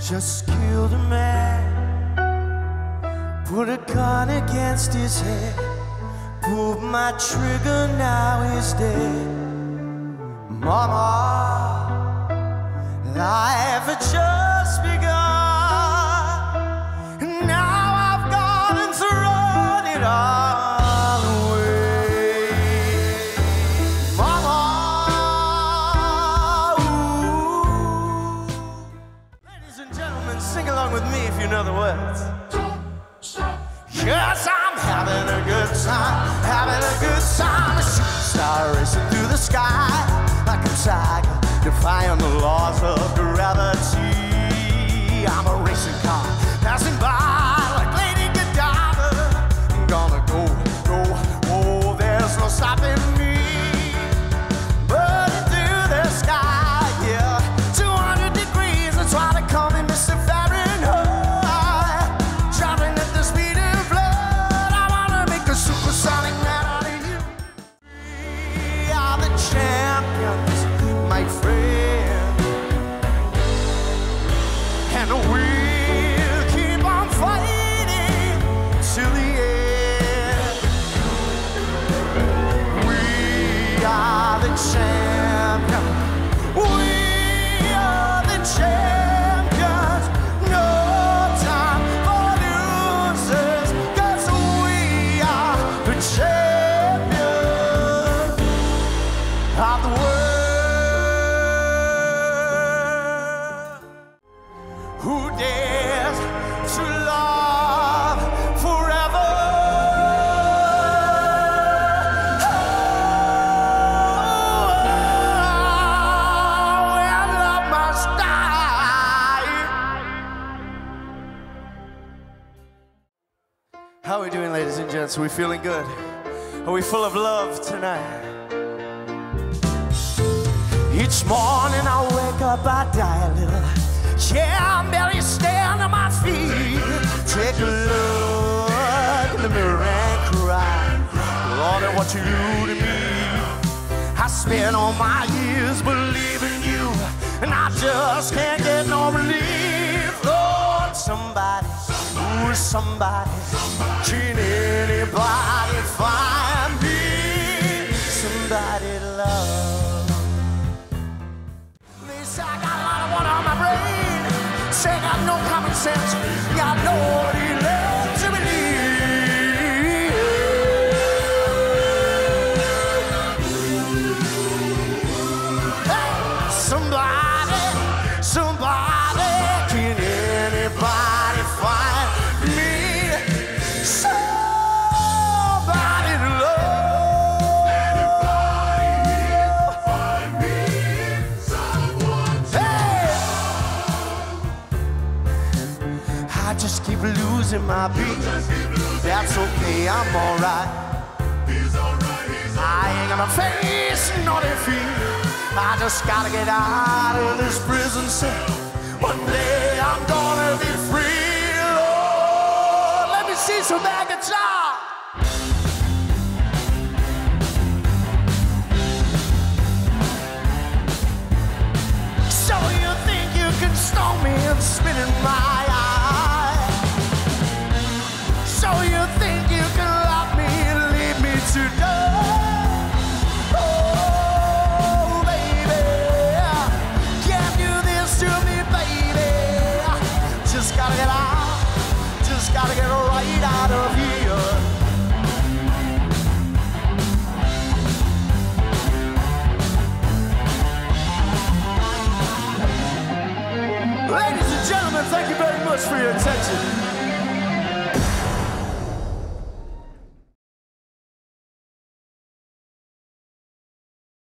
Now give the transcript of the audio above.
just killed a man, put a gun against his head, pulled my trigger, now he's dead. Mama, life had just begun, and now I've gone and thrown it all away. Mama, ooh. Ladies and gentlemen, sing along with me if you know the words. Yes, I'm having a good time, having a good time. A shooting star racing through the sky like a tiger, defying the laws of gravity. I'm a racing car passing by like Lady Godiva. I'm gonna go, oh, there's no stopping me. Burning through the sky, yeah, 200 degrees, that's why they call me Mr. Fahrenheit. Driving at the speed of blood, I wanna make a supersonic man out of you. We are the champions, my friend, and we'll keep on fighting till the end. We are the champions. We are the champions. No time for losers, 'cause we are the champions of the world. Who dares to love forever? Oh, when love must die. How are we doing, ladies and gents? Are we feeling good? Are we full of love tonight? Each morning I wake up, I die a little. Yeah, I'm barely standing on my feet. Take a look in the mirror and cry, Lord, at what you do to me. I spent all my years believing you, and I just can't get no relief. Lord, somebody, ooh, somebody, can anybody find me somebody to love? At least I got a lot of water on my brain. Say got no common sense, got nobody left to believe. Hey, somebody, can anybody find me somebody to love? Anybody find me someone to love? I just keep losing my beat. That's okay, I'm alright. I ain't gonna face no defeat. I just gotta get out of this prison cell. One day I'm gonna be free. Lord, let me see some bad guitar. So you think you can stone me and spit in my eye? So you think you can lock me and leave me to die? Oh, baby, can't do this to me, baby. Just gotta get out, just gotta get right out of here. Ladies and gentlemen, thank you very much for your attention.